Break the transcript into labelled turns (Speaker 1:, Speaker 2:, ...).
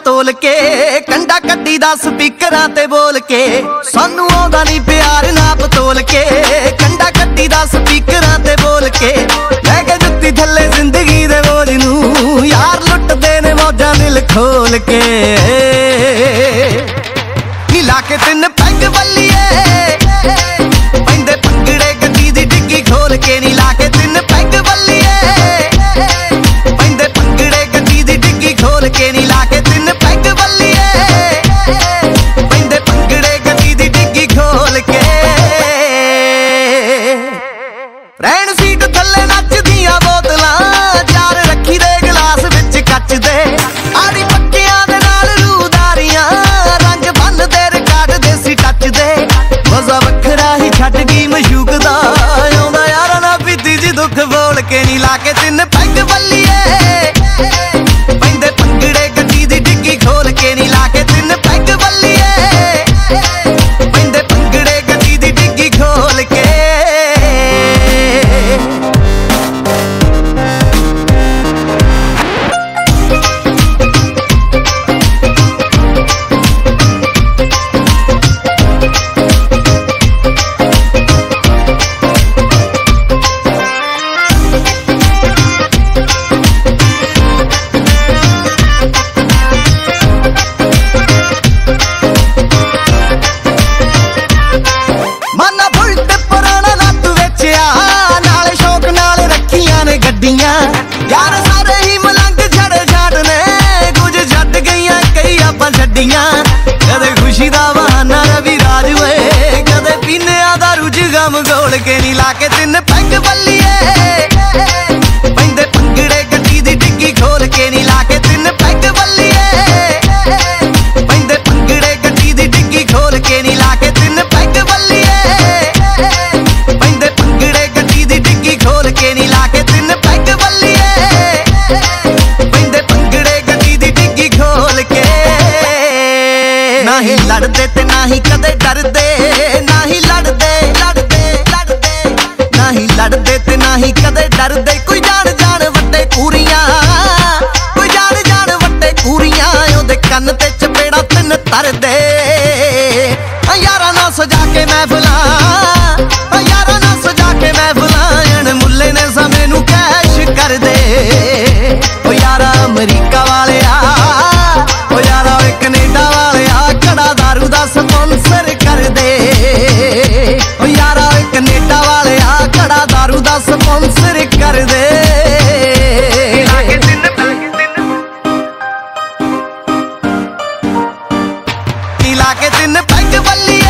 Speaker 1: ਤੋਲ ਕੇ ਕੰਡਾ ਕੱਢੀ ਦਾ ਸਪੀਕਰਾਂ ਤੇ ਬੋਲ ਕੇ ਸਾਨੂੰ ਆਉਂਦਾ ਨਹੀਂ ਪਿਆਰ ਨਾਪ ਤੋਲ ਕੇ ਕੰਡਾ ਕੱਢੀ ਦਾ ਸਪੀਕਰਾਂ ਤੇ ਬੋਲ ਕੇ ਲੈ ਕੇ ਜੁੱਤੀ ਥੱਲੇ ਜ਼ਿੰਦਗੀ ਦੇ ਬੋਝ ਨੂੰ ਯਾਰ ਲੁੱਟਦੇ ਨੇ ਮੌਜਾਂ ਦਿਲ ਖੋਲ ਕੇ ਲਾ ਕੇ ਤਿੰਨ ਪੈਗ ਬੱਲੀਏ ਪੈਂਦੇ ਭੰਗੜੇ ਗੱਡੀ ਦੀ ਡਿੱਗੀ ਖੋਲ ਕੇ ਨੀ ਲਾ ਕੇ ਤਿੰਨ ਪੈਗ ਬੱਲੀਏ ਪੈਂਦੇ ਭੰਗੜੇ ਗੱਡੀ ਦੀ ਡਿੱਗੀ ਖੋਲ ਕੇ ਨੀ ਲਾ ਕੇ ਤਿੰਨ ਪੈਗ ਬੱਲੀਏ ਪੈਂਦੇ ਭੰਗੜੇ ਗੱਡੀ ਦੀ ਡਿੱਗੀ ਖੋਲ ਕੇ ਰਹਿਣ ਸੀਟ ਥੱਲੇ ਨੱਚਦੀਆਂ ਬੋਤਲਾਂ ਚਾਰ ਰੱਖੀ ਦੇ ਗਲਾਸ ਵਿੱਚ ਕੱਚ ਦੇ ਆੜੀ ਪੱਕਿਆਂ ਦੇ ਨਾਲ ਰੂਦਾਰੀਆਂ ਰੰਗ ਬੰਨਦੇ ਰਿਕਾਰਡ ਦੇਸੀ ਟੱਚ ਦੇ ਮਜ਼ਾ ਵੱਖਰਾ ਹੀ ਛੱਡ ਗਈ ਮਸ਼ੂਕ ਦਾ ਆਉਂਦਾ ਯਾਰਾਂ ਨਾਲ ਪੀਤੀ ਜੀ ਦੁੱਖ ਬੋਲ ਕੇ ਨੀ ਲਾ ਕੇ ਤਿੰਨ ਪੈਗ ਬੱਲੀਏ ਪੈਂਦੇ ਭੰਗੜੇ ਗੱਡੀ ਦੀ ਡਿੱਗੀ ਖੋਲ ਕੇ ਨੀ ਲਾ ਕੇ ਤਿੰਨ ਪੈਗ ਬੱਲੀਏ ਪੈਂਦੇ ਭੰਗੜੇ ਗੱਡੀ ਦੀ ਡਿੱਗੀ ਖੋਲ ਕੇ यार सारे ही मलंग छड़े छाट ने कुछ छट गईयां कई आपां छड्डियां कदे खुशी दा बहाना रवि राज होए कदे पीने दारू च गम घोल के नी ला के तिन्न पैग बल्लिए पैंदे भंगड़े गड्डी दी डिग्गी खोल के नी ला के तिन्न पैग बल्लिए पैंदे भंगड़े गड्डी दी डिग्गी खोल के नी ला के तिन्न पैग बल्लिए पैंदे भंगड़े गड्डी दी डिग्गी खोल के नी ला के तिन्न पैग नहीं लड़दे ते नहीं कदे डरदे नहीं लड़दे लड़दे लड़दे नहीं लड़दे ते नहीं कदे डरदे कोई जान जान वड्डे कूरियां कोई जान जान वड्डे कूरियां ओदे कन्न ते चपेड़ा तिन तरदे यारां नाल सजा के महफिलां यारां नाल सजा के महफिलां मुल्ले ने समय नू कैश कर दे ओ यारा अमरीका वाले ओ यारा कनेडा वाले कड़ा दारू दा स्पॉन्सर कर दे ओ यारा कनेडा वाले कड़ा दारू दा स्पॉन्सर कर दे ला के तिन्न पैग बल्ली